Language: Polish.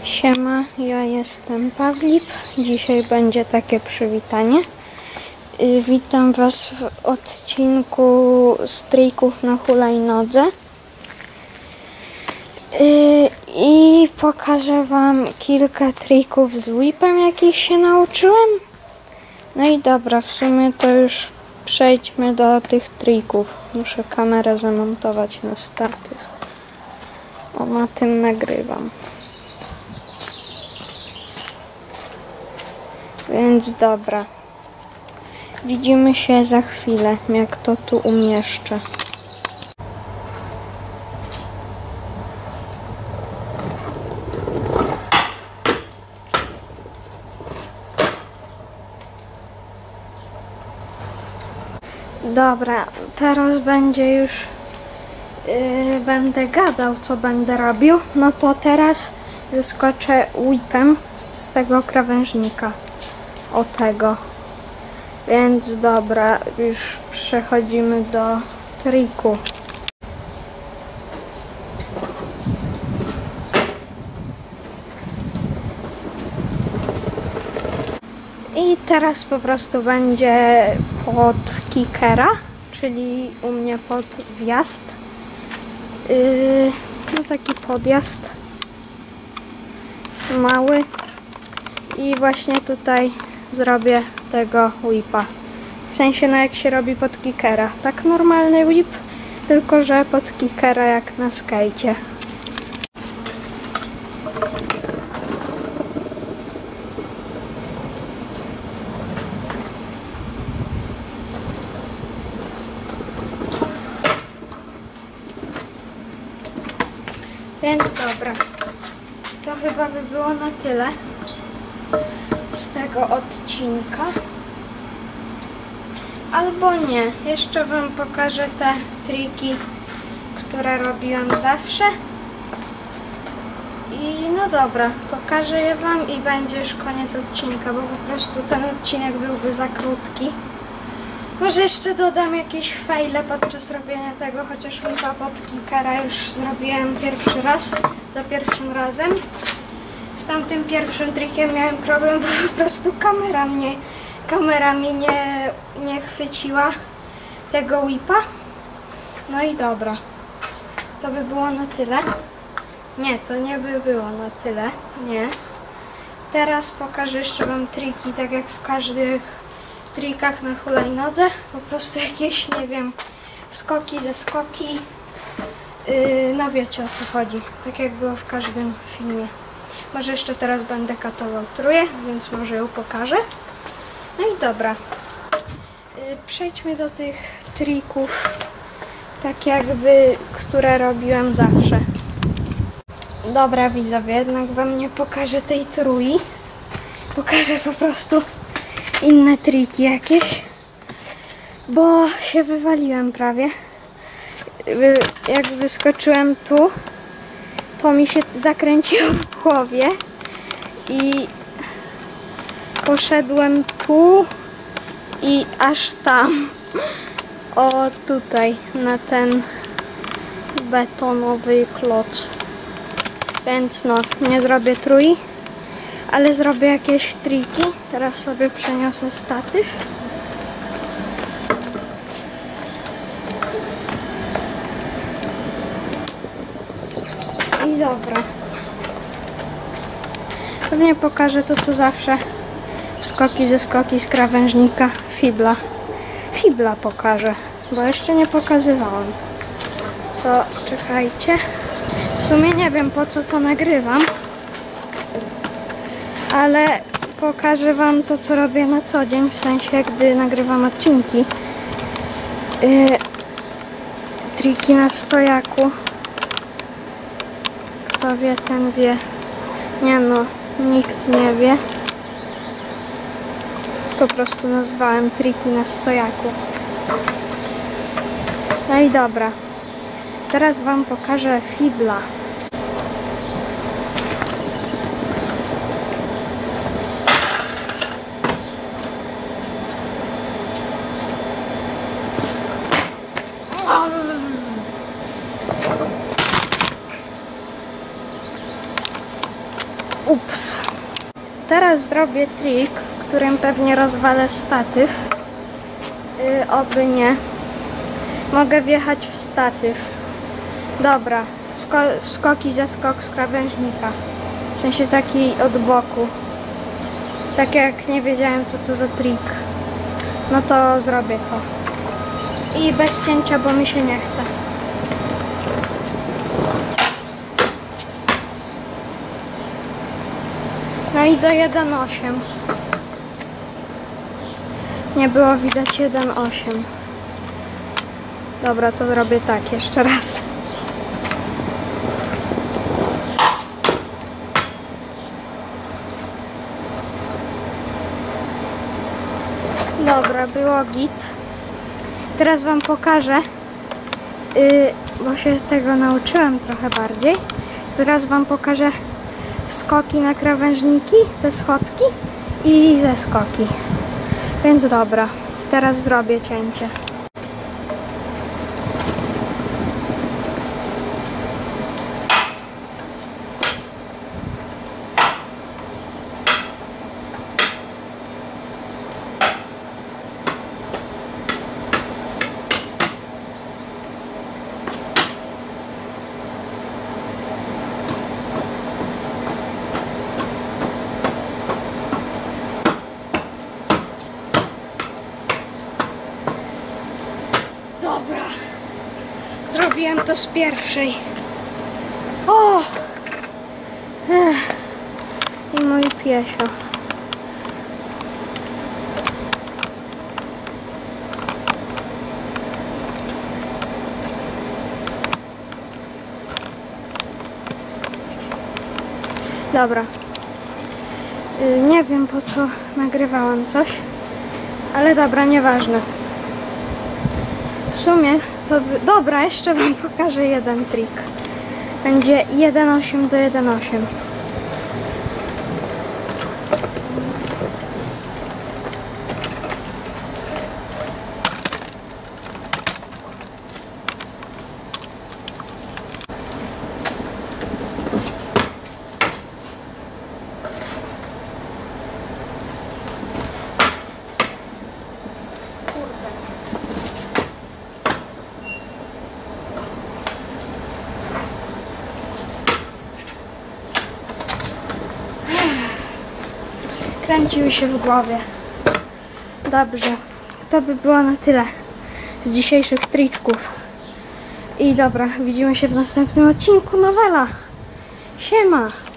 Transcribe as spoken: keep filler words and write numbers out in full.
Siema, ja jestem Pawlip. Dzisiaj będzie takie przywitanie. Yy, witam Was w odcinku z trików na hulajnodze. Yy, I pokażę Wam kilka trików z whipem, jakich się nauczyłem. No i dobra, w sumie to już przejdźmy do tych trików. Muszę kamerę zamontować na statyw. O, na tym nagrywam. Więc dobra. Widzimy się za chwilę, jak to tu umieszczę. Dobra, teraz będzie już yy, będę gadał, co będę robił. No to teraz zeskoczę whipem z tego krawężnika. O tego. Więc dobra, już przechodzimy do triku. I teraz po prostu będzie pod kickera, czyli u mnie pod wjazd. Yy, no taki podjazd mały. I właśnie tutaj zrobię tego whipa. W sensie, no jak się robi pod kickera. Tak normalny whip, tylko że pod kickera jak na skejcie. Więc dobra. To chyba by było na tyle z tego odcinka. Albo nie. Jeszcze Wam pokażę te triki, które robiłam zawsze. I no dobra, pokażę je Wam i będzie już koniec odcinka, bo po prostu ten odcinek byłby za krótki. Może jeszcze dodam jakieś fejle podczas robienia tego, chociaż whipa pod kickera już zrobiłem pierwszy raz, za pierwszym razem. Z tamtym pierwszym trikiem miałem problem, bo po prostu kamera mnie, kamera mi nie, nie chwyciła tego whipa. No i dobra, to by było na tyle. Nie, to nie by było na tyle, nie. Teraz pokażę jeszcze Wam triki, tak jak w każdych trikach na hulajnodze. Po prostu jakieś, nie wiem, skoki ze skoki. Yy, no wiecie, o co chodzi, tak jak było w każdym filmie. Może jeszcze teraz będę katował trójkę, więc może ją pokażę. No i dobra. Yy, przejdźmy do tych trików, tak jakby, które robiłem zawsze. Dobra widzowie, jednak Wam nie pokażę tej trójki. Pokażę po prostu inne triki jakieś. Bo się wywaliłem prawie. Wy, jak wyskoczyłem tu, to mi się zakręciło w głowie i poszedłem tu i aż tam, o tutaj, na ten betonowy kloc. Więc no, nie zrobię trójki, ale zrobię jakieś triki. Teraz sobie przeniosę statyw. I dobra. Pewnie pokażę to, co zawsze. Wskoki ze skoki z krawężnika. Fibla. Fibla pokażę, bo jeszcze nie pokazywałam. To czekajcie. W sumie nie wiem, po co to nagrywam. Ale pokażę Wam to, co robię na co dzień. W sensie, gdy nagrywam odcinki. Yy, triki na stojaku. Kto wie, ten wie. Nie no, nikt nie wie. Po prostu nazwałem triki na stojaku. No i dobra. Teraz Wam pokażę fibla. Ups. Teraz zrobię trik, w którym pewnie rozwalę statyw. Yy, oby nie. Mogę wjechać w statyw. Dobra. Wsko wskoki ze skok z krawężnika. W sensie taki od boku. Tak jak nie wiedziałem, co to za trik. No to zrobię to. I bez cięcia, bo mi się nie chce. No i do jeden osiem. Nie było widać jeden osiem. Dobra, to zrobię tak jeszcze raz. Dobra, było git. Teraz wam pokażę, yy, bo się tego nauczyłem trochę bardziej. Teraz wam pokażę skoki na krawężniki, te schodki i zeskoki. Więc dobra, teraz zrobię cięcie. Dobra, zrobiłem to z pierwszej. O! Ech. I mój piesio. Dobra. Yy, nie wiem, po co nagrywałam coś, ale dobra, nieważne. W sumie to by... Dobra, jeszcze wam pokażę jeden trik. Będzie jeden osiem do jeden osiem. Kręciły się w głowie. Dobrze, to by było na tyle z dzisiejszych triczków. I dobra, widzimy się w następnym odcinku. Nowela. Siema!